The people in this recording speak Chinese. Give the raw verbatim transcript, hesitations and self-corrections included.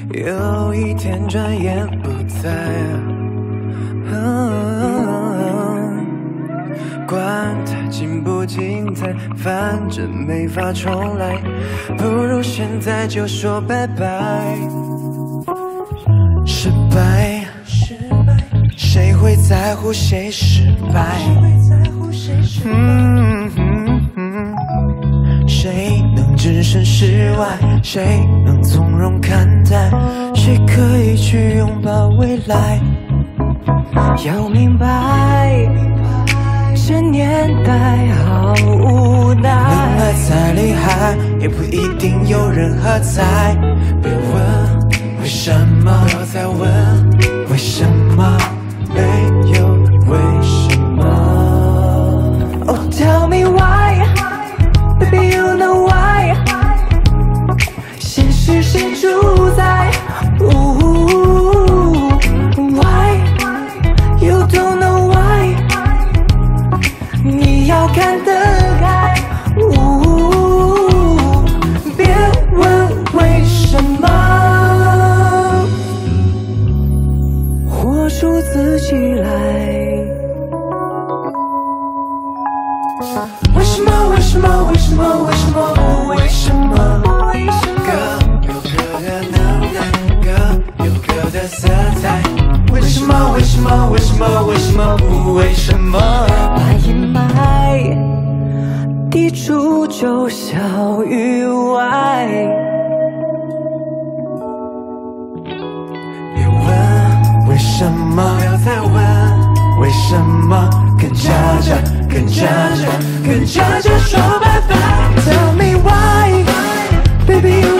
有一天转眼不在啊，管它精不精彩，反正没法重来，不如现在就说拜拜。失败，谁会在乎谁失败？嗯嗯嗯，谁能置身事外？谁能从容看待？谁可以去拥抱未来？要明白，这年代好无奈。能爱再厉害，也不一定有人喝彩。别问为什么，不要再问为什么，没有为什么。Oh, tell me why, baby, you know why. 现实谁主宰？ Ooh, why? You don't know why. 你要看得开。Ooh, 别问为什么，活出自己来。为什么？为什么？为什么？为什么？不为什么？各有各的能耐，各有各的色彩。为什么？为什么？为什么？为什么？不为什么？把阴霾抵住就小于外。别问为什么，不要再问为什么，跟着着，跟着着，跟着着说拜拜。Tell me why, baby.